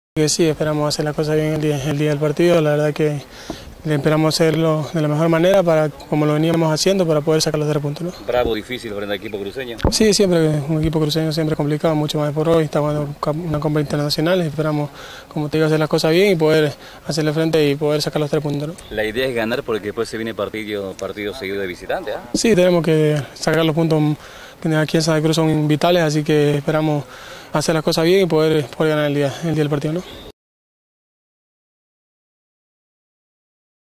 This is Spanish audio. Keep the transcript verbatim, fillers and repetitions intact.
Que sí, esperamos hacer las cosas bien el día, el día del partido. La verdad que esperamos hacerlo de la mejor manera, para como lo veníamos haciendo, para poder sacar los tres puntos, ¿no? Bravo, difícil frente al equipo cruceño. Sí, siempre un equipo cruceño siempre es complicado, mucho más por hoy. Está jugando una Copa Internacional. Esperamos, como te digo, hacer las cosas bien y poder hacerle frente y poder sacar los tres puntos, ¿no? La idea es ganar porque después se viene partido, partido seguido de visitante, ¿eh? Sí, tenemos que sacar los puntos que aquí en Santa Cruz son vitales, así que esperamos hacer las cosas bien y poder, poder ganar el día, el día del partido, ¿no?